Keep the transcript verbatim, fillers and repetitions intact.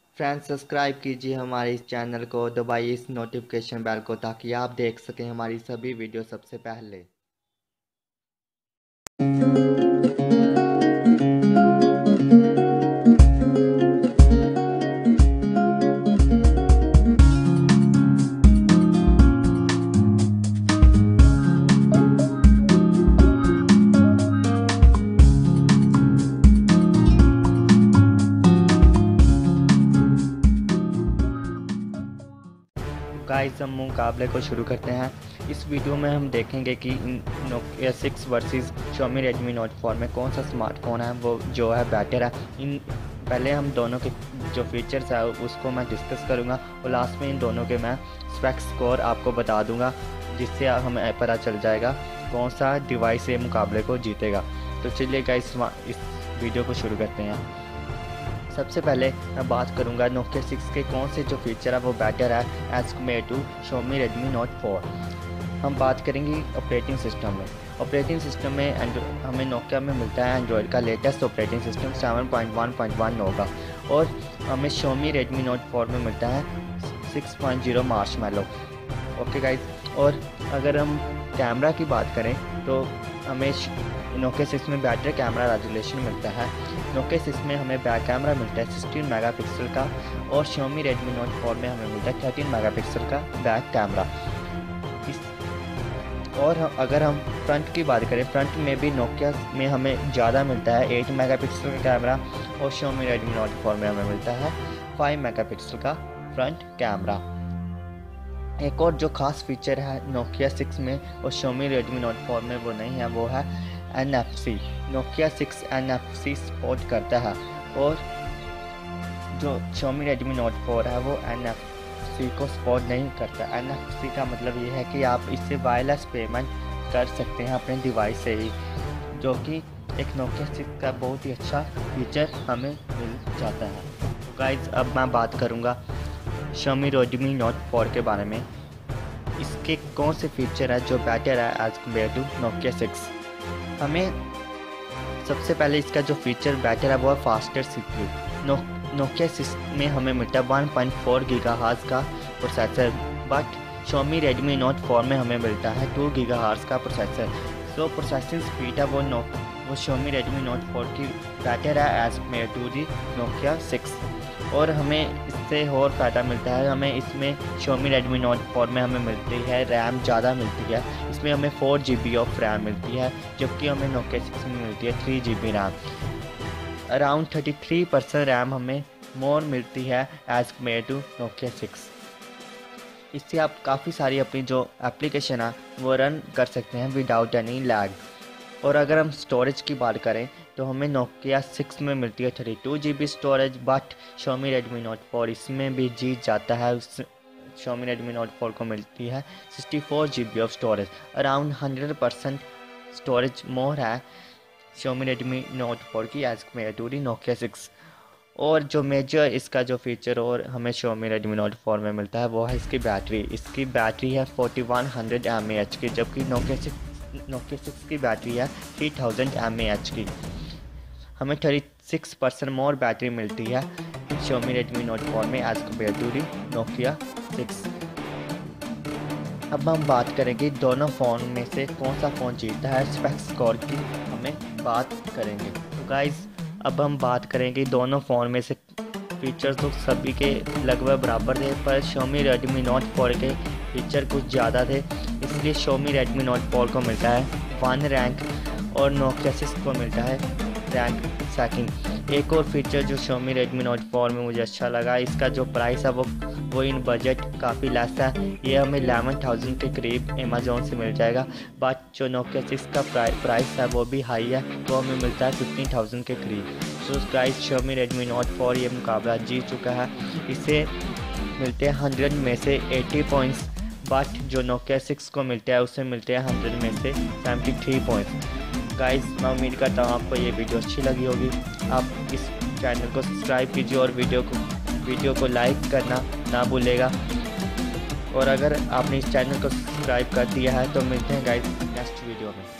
Friends subscribe कीजिए हमारे इस चैनल को, दबाइए इस नोटिफिकेशन बेल को ताकि आप देख सकें हमारी सभी वीडियो सबसे पहले। गाइस हम मुकाबले को शुरू करते हैं। इस वीडियो में हम देखेंगे कि Nokia six versus Xiaomi Redmi note four में कौन सा स्मार्टफोन है वो जो है बेटर है। इन पहले हम दोनों के जो फीचर्स है उसको मैं डिस्कस करूंगा और लास्ट में इन दोनों के मैं स्पेक्स स्कोर आपको बता दूंगा, जिससे हमें पता चल जाएगा कौन सा डिवाइस ये मुकाबले को जीतेगा। तो चलिए गाइस इस वीडियो को शुरू करते हैं। सबसे पहले मैं बात करूंगा नोकिया सिक्स के कौन से जो फीचर है वो बेटर है as compare to Xiaomi Redmi note four. हम बात करेंगे ऑपरेटिंग सिस्टम में। ऑपरेटिंग सिस्टम में हमें नोकिया में मिलता है एंड्रॉयड का latest operating system seven point one point one होगा और हमें Xiaomi रेडमी नोट फोर में मिलता है six point zero marshmallow. Okay guys, और अगर हम कैमरा की बात करें तो हमें नोकिया सिक्स में बेटर कैमरा रेजोल्यूशन मिलता है। नोकिया सिक्स में हमें बैक कैमरा मिलता है सिक्सटीन मेगापिक्सल का और Xiaomi रेडमी नोट फोर में हमें मिलता है थर्टीन मेगापिक्सल का बैक कैमरा। इस और अगर हम फ्रंट की बात करें, फ्रंट में भी नोकिया में हमें ज़्यादा मिलता है एट मेगापिक्सल का कैमरा और Xiaomi रेडमी नोट फोर में हमें मिलता है फाइव मेगापिक्सल का फ्रंट कैमरा। एक और जो खास फीचर है नोकिया सिक्स में और Xiaomi रेडमी नोट फोर में वो नहीं है, वो है N F C. Nokia six N F C support करता है और जो Xiaomi रेडमी नोट फोर है वो एन एफ सी को सपोर्ट नहीं करता। एन एफ सी का मतलब ये है कि आप इससे वायरलेस पेमेंट कर सकते हैं अपने डिवाइस से ही, जो कि एक नोकिया सिक्स का बहुत ही अच्छा फीचर हमें मिल जाता है। तो गाइज अब मैं बात करूँगा Xiaomi रेडमी नोट फोर के बारे में। इसके कौन से फीचर है जो बेटर है as compare to Nokia six. हमें सबसे पहले इसका जो फीचर बेटर है वो है faster CPU. No Nokia six में हमें मिलता है वन पॉइंट फोर गीगाहर्ट्ज़ का processor, but Xiaomi Redmi note four में हमें मिलता है टू गीगाहर्ट्ज़ का प्रोसेसर। सो प्रोसेसिंग स्पीड है वो नो वो Xiaomi रेडमी नोट फोर की बेटर है as compare to the Nokia six. और हमें इससे और फ़ायदा मिलता है, हमें इसमें Xiaomi रेडमी नोट फोर में हमें मिलती है रैम ज़्यादा मिलती है। इसमें हमें four G B of RAM मिलती है, जबकि हमें नोकिया सिक्स में मिलती है three G B RAM. Around thirty three percent RAM हमें मोर मिलती है as compare to Nokia six. इससे आप काफ़ी सारी अपनी जो एप्लीकेशन है वो रन कर सकते हैं विदाउट एनी लैग। और अगर हम स्टोरेज की बात करें तो हमें नोकिया सिक्स में मिलती है thirty two G B storage, but Xiaomi Redmi note four इसमें भी जीत जाता है। उस Xiaomi रेडमी नोट फोर को मिलती है sixty four G B of storage. Around hundred percent storage more है Xiaomi रेडमी नोट फोर की as compare to the Nokia six. और जो मेजर इसका जो फीचर और हमें Xiaomi रेडमी नोट फोर में मिलता है वो है इसकी बैटरी। इसकी बैटरी है forty one hundred m A h की, जबकि नोकिया सिक्स नोकिया सिक्स की बैटरी है three thousand m A h की। हमें thirty six percent more battery मिलती है Xiaomi रेडमी नोट फोर में as compare to the Nokia six. अब हम बात करेंगे दोनों फ़ोन में से कौन सा फ़ोन जीतता है, स्पेक्स स्कोर की हमें बात करेंगे। तो गाइज़ अब हम बात करेंगे दोनों फ़ोन में से फीचर्स तो सभी के लगभग बराबर थे, पर Xiaomi रेडमी नोट फोर के फीचर कुछ ज़्यादा थे, इसलिए Xiaomi रेडमी नोट फोर को मिलता है वन रैंक और नोकिया सिक्स को मिलता है रैंक सेकंड। एक और फीचर जो Xiaomi रेडमी नोट फोर में मुझे अच्छा लगा, इसका जो प्राइस है वो वो इन बजट काफ़ी लेस है। ये हमें इलेवन थाउजेंड के करीब अमेज़ोन से मिल जाएगा, बट जो नोकिया सिक्स का प्राइस है वो भी हाई है, वो हमें मिलता है फिफ्टीन थाउजेंड के करीब। तो guys Xiaomi Redmi note four ये मुकाबला जीत चुका है। इसे मिलते हैं हंड्रेड में से एटी पॉइंट्स, बट जो नोकिया सिक्स को मिलता है उससे मिलते हैं हंड्रेड में से सेवेंटी थ्री पॉइंट्स। गाइस मैं उम्मीद करता हूँ आपको ये वीडियो अच्छी लगी होगी। आप इस चैनल को सब्सक्राइब कीजिए और वीडियो को वीडियो को लाइक करना ना भूलेगा। और अगर आपने इस चैनल को सब्सक्राइब कर दिया है तो मिलते हैं गाइस नेक्स्ट वीडियो में।